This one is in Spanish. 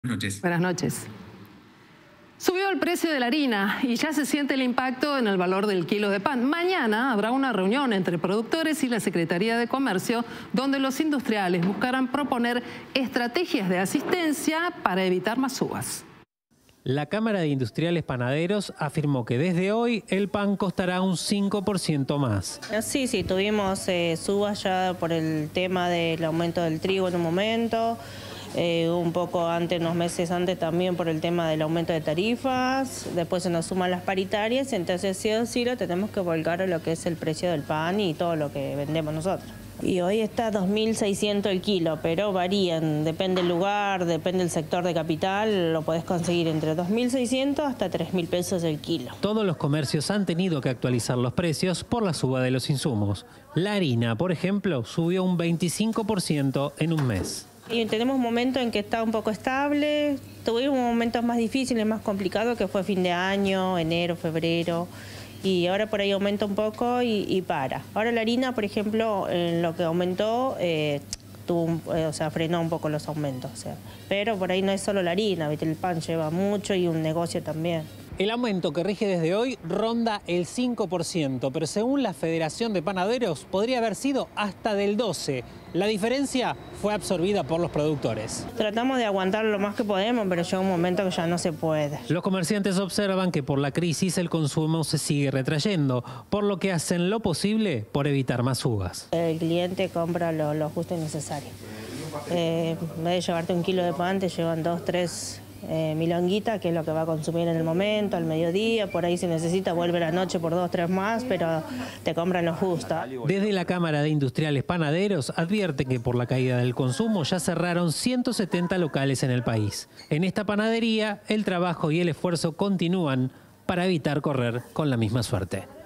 Buenas noches. Buenas noches. Subió el precio de la harina y ya se siente el impacto en el valor del kilo de pan. Mañana habrá una reunión entre productores y la Secretaría de Comercio donde los industriales buscarán proponer estrategias de asistencia para evitar más subas. La Cámara de Industriales Panaderos afirmó que desde hoy el pan costará un 5% más. Sí, tuvimos subas ya por el tema del aumento del trigo en un momento, un poco antes, unos meses antes también por el tema del aumento de tarifas, después se nos suman las paritarias, entonces sí o sí lo tenemos que volcar a lo que es el precio del pan y todo lo que vendemos nosotros. Y hoy está 2.600 el kilo, pero varían, depende del lugar, depende del sector de capital, lo podés conseguir entre 2.600 hasta 3.000 pesos el kilo. Todos los comercios han tenido que actualizar los precios por la suba de los insumos. La harina, por ejemplo, subió un 25% en un mes. Y tenemos un momento en que está un poco estable, tuvimos momentos más difíciles, más complicados, que fue fin de año, enero, febrero. Y ahora por ahí aumenta un poco y para. Ahora la harina, por ejemplo, en lo que aumentó, frenó un poco los aumentos. Pero por ahí no es solo la harina, ¿viste? El pan lleva mucho y un negocio también. El aumento que rige desde hoy ronda el 5%, pero según la Federación de Panaderos podría haber sido hasta del 12%. La diferencia fue absorbida por los productores. Tratamos de aguantar lo más que podemos, pero llega un momento que ya no se puede. Los comerciantes observan que por la crisis el consumo se sigue retrayendo, por lo que hacen lo posible por evitar más subas. El cliente compra lo justo y necesario. En vez de llevarte un kilo de pan, te llevan 2, 3 milonguitas, que es lo que va a consumir en el momento, al mediodía. Por ahí si necesita vuelve la noche por 2, 3 más, pero te compran lo justo. Desde la Cámara de Industriales Panaderos advierte que por la caída del consumo ya cerraron 170 locales en el país. En esta panadería el trabajo y el esfuerzo continúan para evitar correr con la misma suerte.